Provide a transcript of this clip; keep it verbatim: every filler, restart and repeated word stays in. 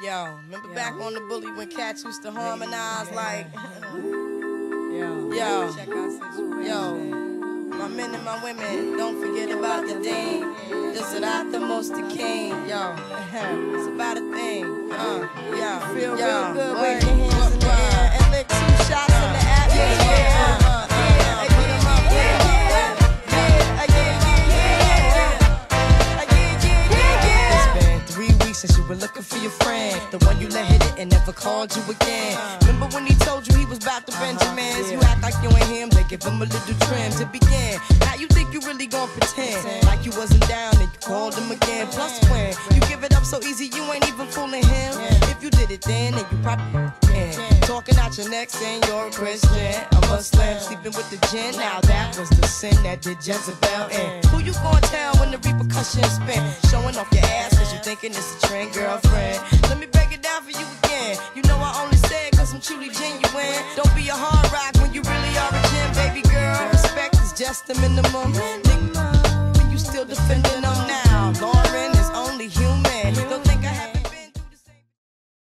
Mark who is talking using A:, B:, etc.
A: Yo, remember yo. back on the bully when cats used to harmonize yeah. like Yo, yo, check out situation. Yo, my men and my women, don't forget about the dean. This is not the most the king. Yo, it's about a thing. Uh, yo, feel yo. real good. Wave your hands in the air and lick two shots in the atmosphere. Yeah, yeah. Since you were looking for your friend, the one you let hit it and never called you again. Remember when he told you he was about to Benjamins? You act like you ain't him, they give him a little trim to begin. Now you think you really gon' pretend like you wasn't down and you called him again. Plus when you give it up so easy, you ain't even fooling him. If you did it then, then you probably can. Talking out your neck saying you're a Christian, a Muslim, sleeping with the gin. Now that was the sin that did Jezebel in. Who you gon' tell when the repercussions spin? Showing off your ass cause you thinking it's a trend, girlfriend. Let me break it down for you again. You know I only say it cause I'm truly genuine. Don't be a hard rock when you really are a gem, baby girl. Respect is just the minimum. Nigga, when you still defending